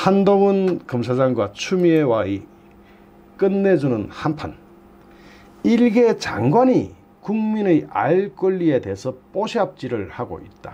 한동훈 검사장과 추미애와의 끝내주는 한판. 일개 장관이 국민의 알 권리에 대해서 뽀샵질을 하고 있다.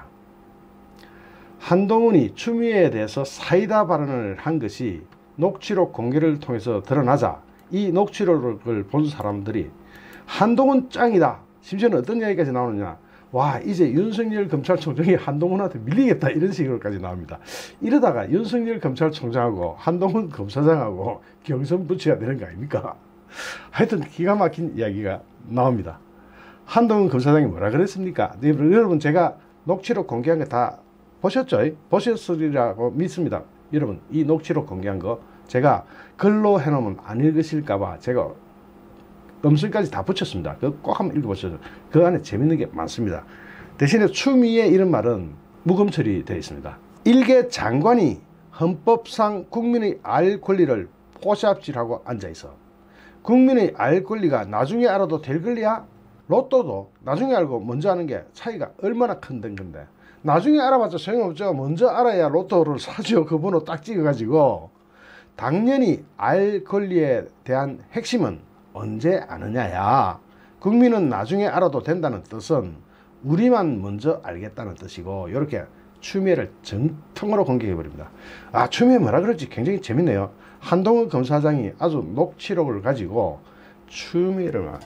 한동훈이 추미애에 대해서 사이다 발언을 한 것이 녹취록 공개를 통해서 드러나자 이 녹취록을 본 사람들이 한동훈 짱이다. 심지어는 어떤 이야기까지 나오느냐. 와, 이제 윤석열 검찰총장이 한동훈한테 밀리겠다, 이런 식으로까지 나옵니다. 이러다가 윤석열 검찰총장하고 한동훈 검사장하고 경선 붙여야 되는 거 아닙니까? 하여튼 기가 막힌 이야기가 나옵니다. 한동훈 검사장이 뭐라 그랬습니까? 여러분, 제가 녹취록 공개한 거 다 보셨죠? 보셨으리라고 믿습니다. 여러분, 이 녹취록 공개한 거 제가 글로 해놓으면 안 읽으실까봐 제가 음성까지 다 붙였습니다. 그거 꼭 한번 읽어보셔도 그 안에 재밌는 게 많습니다. 대신에 추미애 이런 말은 무금 처리되어 있습니다. 일개 장관이 헌법상 국민의 알 권리를 포샵질하고 앉아있어. 국민의 알 권리가 나중에 알아도 될 권리야? 로또도 나중에 알고 먼저 아는 게 차이가 얼마나 큰 건데, 나중에 알아봤자 소용없죠. 먼저 알아야 로또를 사죠. 그 번호 딱 찍어가지고. 당연히 알 권리에 대한 핵심은 언제 아느냐야. 국민은 나중에 알아도 된다는 뜻은 우리만 먼저 알겠다는 뜻이고, 이렇게 추미애를 정통으로 공격해버립니다. 아, 추미애 뭐라 그럴지 굉장히 재밌네요. 한동훈 검사장이 아주 녹취록을 가지고 추미애를 막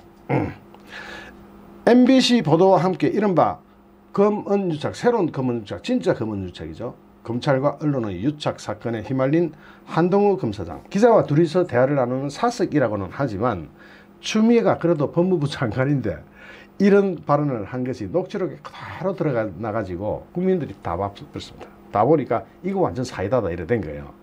MBC 보도와 함께 이른바 검언유착, 새로운 검언유착, 진짜 검언유착이죠. 검찰과 언론의 유착 사건에 휘말린 한동훈 검사장. 기자와 둘이서 대화를 나누는 사석이라고는 하지만 추미애가 그래도 법무부 장관인데 이런 발언을 한 것이 녹취록에 그대로 들어가 나가지고 국민들이 다 봤습니다. 다 보니까 이거 완전 사이다다 이래 된 거예요.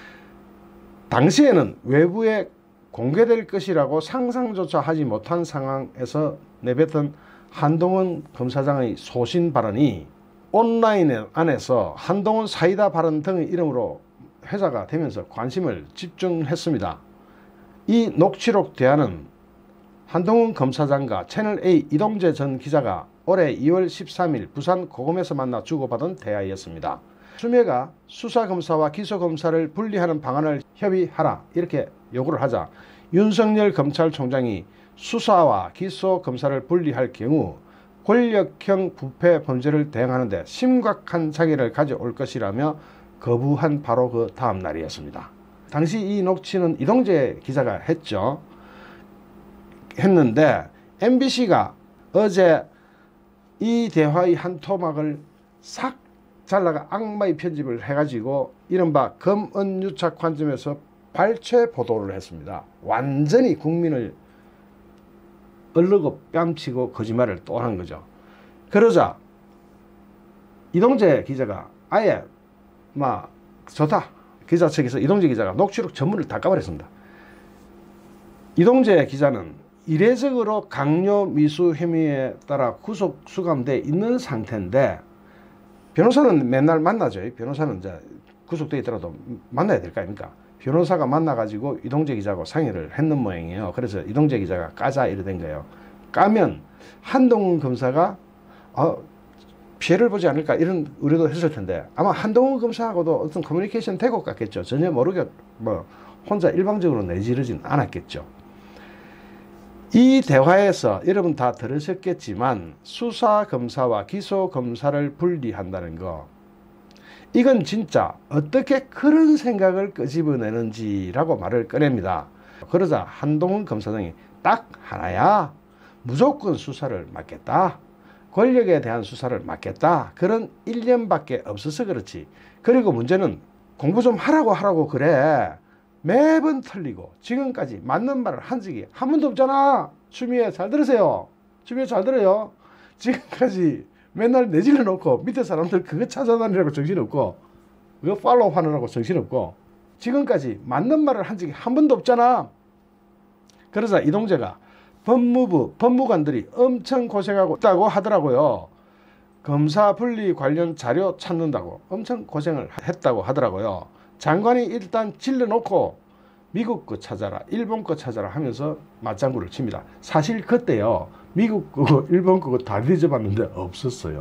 당시에는 외부에 공개될 것이라고 상상조차 하지 못한 상황에서 내뱉은 한동훈 검사장의 소신 발언이 온라인 안에서 한동훈 사이다 발언 등의 이름으로 회자가 되면서 관심을 집중했습니다. 이 녹취록 대화는 한동훈 검사장과 채널A 이동재 전 기자가 올해 2월 13일 부산 고검에서 만나 주고받은 대화였습니다. 추미애가 수사검사와 기소검사를 분리하는 방안을 협의하라, 이렇게 요구를 하자 윤석열 검찰총장이 수사와 기소검사를 분리할 경우 권력형 부패 범죄를 대응하는 데 심각한 장애를 가져올 것이라며 거부한 바로 그 다음 날이었습니다. 당시 이 녹취는 이동재 기자가 했는데 MBC가 어제 이 대화의 한 토막을 싹 잘라가 악마의 편집을 해가지고 이른바 검언유착 관점에서 발췌 보도를 했습니다. 완전히 국민을 얼르고 뺨치고 거짓말을 또 한 거죠. 그러자 이동재 기자가 아예 막 좋다. 기자 측에서 이동재 기자가 녹취록 전문을 다 까버렸습니다. 이동재 기자는 이례적으로 강요 미수 혐의에 따라 구속 수감돼 있는 상태인데, 변호사는 맨날 만나죠. 변호사는 이제 구속돼 있더라도 만나야 될 거 아닙니까? 변호사가 만나가지고 이동재 기자하고 상의를 했는 모양이에요. 그래서 이동재 기자가 까자 이래 된 거예요. 까면 한동훈 검사가 피해를 보지 않을까 이런 우려도 했을 텐데, 아마 한동훈 검사하고도 어떤 커뮤니케이션 되고 갔겠죠. 전혀 모르게 뭐 혼자 일방적으로 내지르진 않았겠죠. 이 대화에서 여러분 다 들으셨겠지만 수사검사와 기소검사를 분리한다는 거, 이건 진짜 어떻게 그런 생각을 끄집어내는지라고 말을 꺼냅니다. 그러자 한동훈 검사장이 딱 하나야. 무조건 수사를 맡겠다. 권력에 대한 수사를 맡겠다. 그런 일념밖에 없어서 그렇지. 그리고 문제는 공부 좀 하라고 그래. 매번 틀리고 지금까지 맞는 말을 한 적이 한 번도 없잖아. 추미애 잘 들으세요. 추미애 잘 들어요. 지금까지 맨날 내질러 놓고 밑에 사람들 그거 찾아다니라고 정신없고 그거 팔로우 하느라고 정신없고 지금까지 맞는 말을 한 적이 한 번도 없잖아. 그러자 이동재가 법무관들이 엄청 고생하고 있다고 하더라고요. 검사 분리 관련 자료 찾는다고 엄청 고생을 했다고 하더라고요. 장관이 일단 질러놓고 미국 거 찾아라, 일본 거 찾아라 하면서 맞장구를 칩니다. 사실 그때요, 미국 거고 일본 거고 다 뒤져봤는데 없었어요.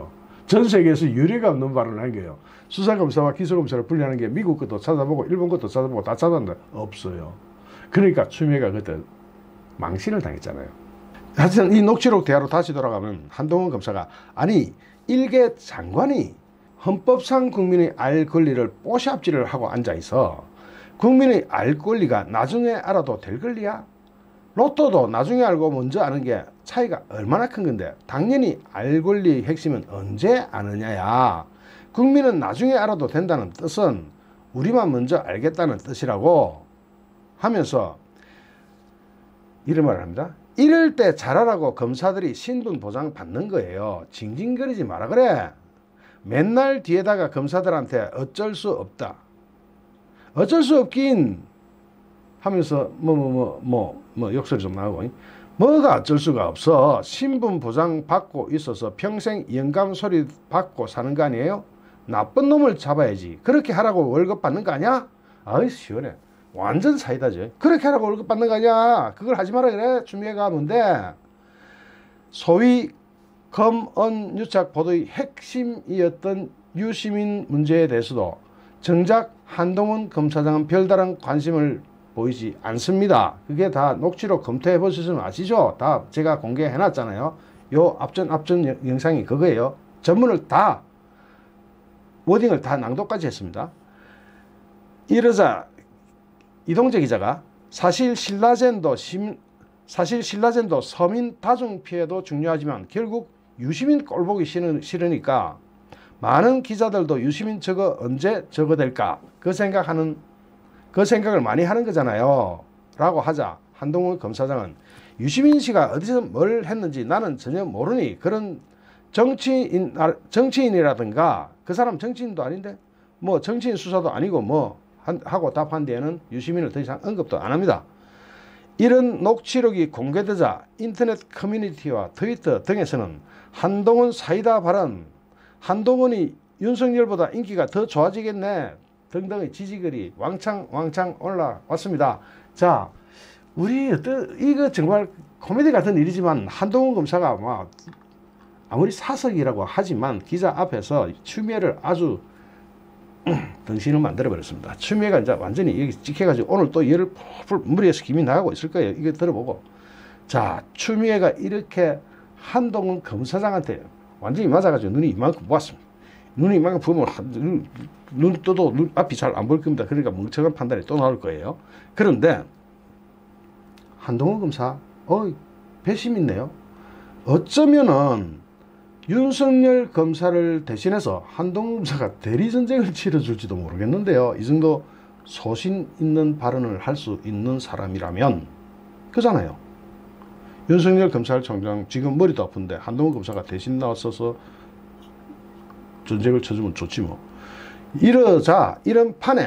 전 세계에서 유례가 없는 발언을 한 거예요. 수사검사와 기소검사를 분리하는 게 미국 것도 찾아보고 일본 것도 찾아보고 다 찾았는데 없어요. 그러니까 추미애가 그때 망신을 당했잖아요. 하여튼 이 녹취록 대화로 다시 돌아가면 한동훈 검사가 아니 일개 장관이 헌법상 국민이 알 권리를 뽀샵질을 하고 앉아있어 국민이 알 권리가 나중에 알아도 될 권리야? 로또도 나중에 알고 먼저 아는 게 차이가 얼마나 큰 건데 당연히 알 권리의 핵심은 언제 아느냐야. 국민은 나중에 알아도 된다는 뜻은 우리만 먼저 알겠다는 뜻이라고 하면서 이런 말을 합니다. 이럴 때 잘하라고 검사들이 신분 보장 받는 거예요. 징징거리지 마라 그래. 맨날 뒤에다가 검사들한테 어쩔 수 없다. 어쩔 수 없긴 하면서 욕설이 좀 나오고 뭐가 어쩔 수가 없어. 신분 보장 받고 있어서 평생 영감 소리 받고 사는 거 아니에요? 나쁜 놈을 잡아야지. 그렇게 하라고 월급 받는 거 아니야? 아이 시원해. 완전 사이다죠. 그렇게 하라고 월급 받는 거 아니야. 그걸 하지 마라 그래. 추미애가 뭔데 소위 검언 유착 보도의 핵심이었던 유시민 문제에 대해서도 정작 한동훈 검사장은 별다른 관심을 보이지 않습니다. 그게 다 녹취록 검토해 보시면 아시죠? 다 제가 공개해 놨잖아요. 요 앞전 영상이 그거예요. 전문을 다 워딩을 다 낭독까지 했습니다. 이러자 이동재 기자가 사실 신라젠도 서민 다중 피해도 중요하지만 결국 유시민 꼴보기 싫으니까 많은 기자들도 유시민 저거 언제 저거 될까 그 생각을 많이 하는 거잖아요 라고 하자 한동훈 검사장은 유시민 씨가 어디서 뭘 했는지 나는 전혀 모르니 그런 정치인이라든가 그 사람 정치인도 아닌데 뭐 정치인 수사도 아니고 뭐 하고 답한 뒤에는 유시민을 더 이상 언급도 안 합니다. 이런 녹취록이 공개되자 인터넷 커뮤니티와 트위터 등에서는 한동훈 사이다 발언, 한동훈이 윤석열보다 인기가 더 좋아지겠네 등등의 지지글이 왕창 올라왔습니다. 자, 우리 이거 정말 코미디 같은 일이지만 한동훈 검사가 막 아무리 사석이라고 하지만 기자 앞에서 추미애를 아주 덩신을 만들어 버렸습니다. 추미애가 이제 완전히 여기 찍혀가지고 오늘 또 열을 풀 머리에서 김이 나가고 있을 거예요. 이거 들어보고 자 추미애가 이렇게 한동훈 검사장한테 완전히 맞아가지고 눈이 이만큼 모았습니다. 눈이 이만큼 부으면 눈 떠도 눈 앞이 잘 안 보일 겁니다. 그러니까 멍청한 판단이 또 나올 거예요. 그런데 한동훈 검사 배심 있네요. 어쩌면은 윤석열 검사를 대신해서 한동훈 검사가 대리전쟁을 치러줄지도 모르겠는데요. 이 정도 소신 있는 발언을 할 수 있는 사람이라면 그잖아요. 윤석열 검찰총장 지금 머리도 아픈데 한동훈 검사가 대신 나왔어서 전쟁을 쳐주면 좋지 뭐. 이러자 이런 판에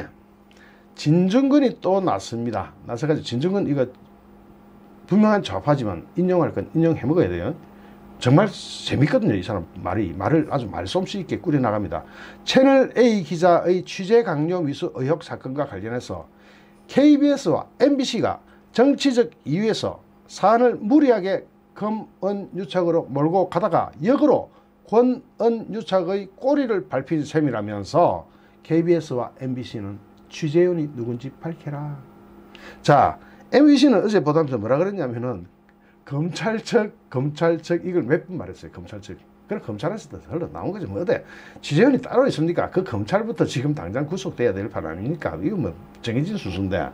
진중권이 또 났습니다. 나서가지고 진중권 이거 분명한 좌파지만 인용할 건 인용해 먹어야 돼요. 정말 재밌거든요. 이 사람 말을 아주 말솜씨 있게 꾸려나갑니다. 채널A 기자의 취재 강요 미수 의혹 사건과 관련해서 KBS와 MBC가 정치적 이유에서 사안을 무리하게 검언 유착으로 몰고 가다가 역으로 권언 유착의 꼬리를 밟힌 셈이라면서 KBS와 MBC는 취재원이 누군지 밝혀라. 자, MBC는 어제 보도하면서 뭐라 그랬냐면은 검찰 측 이걸 몇 번 말했어요. 검찰 측. 그럼 검찰에서 흘러나온 거지 뭐 어때 취재원이 따로 있습니까? 그 검찰부터 지금 당장 구속돼야 될 판 아닙니까? 이거 뭐 정해진 수순인데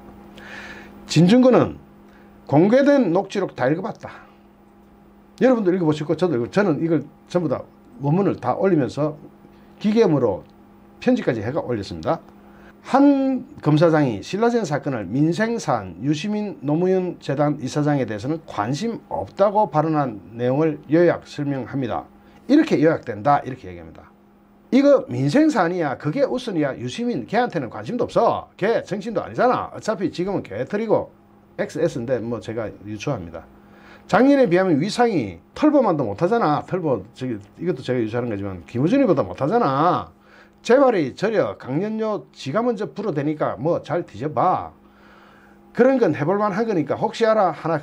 진중권은 공개된 녹취록 다 읽어봤다. 여러분도 읽어보시고 저는 이걸 전부 다 원문을 다 올리면서 기계음으로 편집까지 해가 올렸습니다. 한 검사장이 신라젠 사건을 민생사안 유시민 노무현 재단 이사장에 대해서는 관심 없다고 발언한 내용을 요약 설명합니다. 이렇게 요약된다 이렇게 얘기합니다. 이거 민생사안이야. 그게 우선이야. 유시민 걔한테는 관심도 없어. 걔 정치인도 아니잖아. 어차피 지금은 개털이고 XS인데 뭐 제가 유추합니다. 작년에 비하면 위상이 털보만도 못하잖아. 털보 이것도 제가 유추하는 거지만 김우준이보다 못하잖아. 재발이 저려 강연료 지가 먼저 불어대니까 뭐 잘 뒤져봐. 그런 건 해볼만 한 거니까 혹시 알아 하나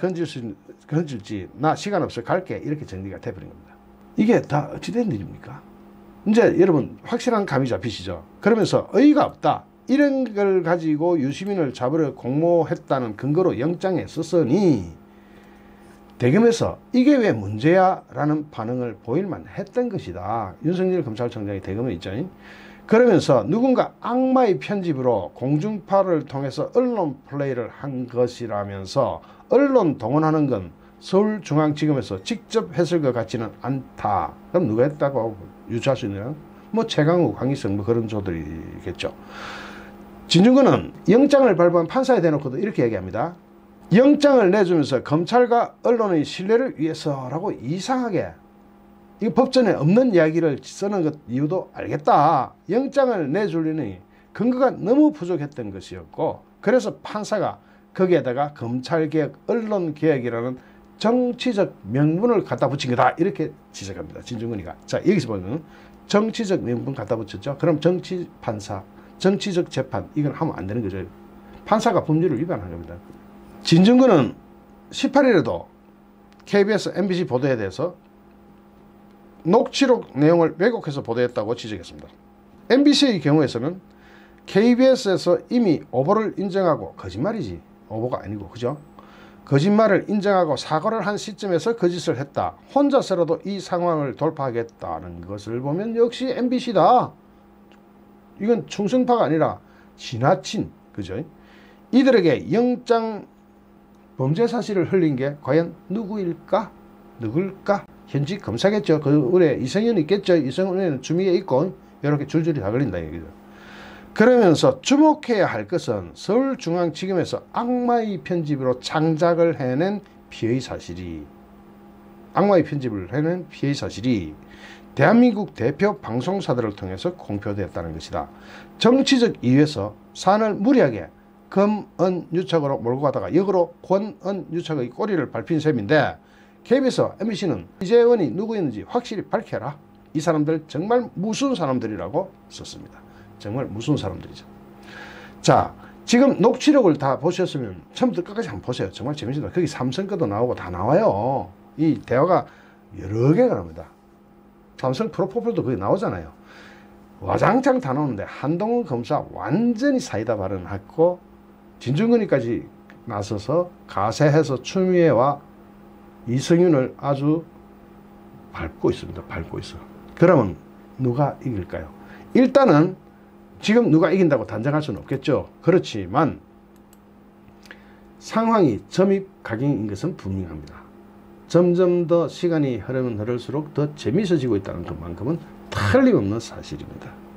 건질지 나 시간 없어 갈게 이렇게 정리가 돼버린 겁니다. 이게 다 어찌된 일입니까? 이제 여러분 확실한 감이 잡히시죠? 그러면서 어이가 없다. 이런 걸 가지고 유시민을 잡으려 공모했다는 근거로 영장에 썼으니 대검에서 이게 왜 문제야? 라는 반응을 보일만 했던 것이다. 윤석열 검찰총장이 대검에 있죠. 그러면서 누군가 악마의 편집으로 공중파를 통해서 언론 플레이를 한 것이라면서 언론 동원하는 건 서울중앙지검에서 직접 했을 것 같지는 않다. 그럼 누가 했다고 유추할 수 있느냐? 뭐 최강욱, 강희성 뭐 그런 조들이겠죠. 진중권은 영장을 발부한 판사에 대놓고도 이렇게 얘기합니다. 영장을 내주면서 검찰과 언론의 신뢰를 위해서라고 이상하게 이 법전에 없는 이야기를 쓰는 것 이유도 알겠다. 영장을 내주려니 근거가 너무 부족했던 것이었고 그래서 판사가 거기에다가 검찰개혁, 언론개혁이라는 정치적 명분을 갖다 붙인 거다. 이렇게 지적합니다. 진중권이가. 자, 여기서 보면 정치적 명분 갖다 붙였죠. 그럼 정치 판사, 정치적 재판 이건 하면 안 되는 거죠. 판사가 법률을 위반한 겁니다. 진중권은 18일에도 KBS, MBC 보도에 대해서 녹취록 내용을 왜곡해서 보도했다고 지적했습니다. MBC의 경우에서는 KBS에서 이미 오보를 인정하고 거짓말이지 오보가 아니고 그죠? 거짓말을 인정하고 사과를 한 시점에서 거짓을 했다. 혼자서라도 이 상황을 돌파하겠다는 것을 보면 역시 MBC다. 이건 충성파가 아니라 지나친 그죠? 이들에게 영장 범죄 사실을 흘린 게 과연 누구일까? 누굴까? 현직 검사겠죠. 그 의뢰 이성윤이 있겠죠. 이성윤은 주미에 있고 이렇게 줄줄이 다 걸린다 얘기죠. 그러면서 주목해야 할 것은 서울중앙지검에서 악마의 편집으로 창작을 해낸 피의 사실이 대한민국 대표 방송사들을 통해서 공표되었다는 것이다. 정치적 이유에서 사안을 무리하게 검언유착으로 몰고 가다가 역으로 권언유착의 꼬리를 밟힌 셈인데 KBS, MBC는 이재원이 누구였는지 확실히 밝혀라. 이 사람들 정말 무서운 사람들이라고 썼습니다. 정말 무서운 사람들이죠. 자, 지금 녹취록을 다 보셨으면 처음부터 끝까지 한번 보세요. 정말 재밌습니다. 거기 삼성 거도 나오고 다 나와요. 이 대화가 여러 개가 나옵니다. 삼성 프로포폴도 거기 나오잖아요. 와장창 다 나오는데 한동훈 검사 완전히 사이다 발언하고 진중권이까지 나서서 가세해서 추미애와 이성윤을 아주 밟고 있습니다. 밟고 있어. 그러면 누가 이길까요? 일단은 지금 누가 이긴다고 단정할 수는 없겠죠. 그렇지만 상황이 점입각인인 것은 분명합니다. 점점 더 시간이 흐르면 흐를수록 더 재미있어지고 있다는 것만큼은 틀림없는 사실입니다.